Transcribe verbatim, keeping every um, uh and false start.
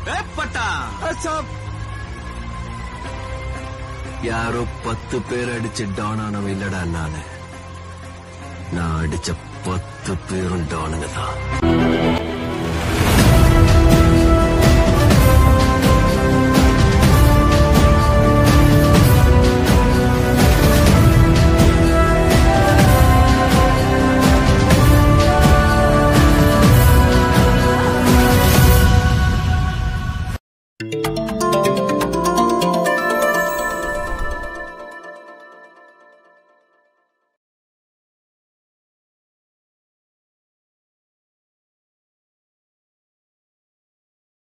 பட்டா யாரோ பத்து பேர் அடிச்சு டான் ஆனவன் இல்லடா நானு. நான் அடிச்ச பத்து பேரும் டானுங்க தான்.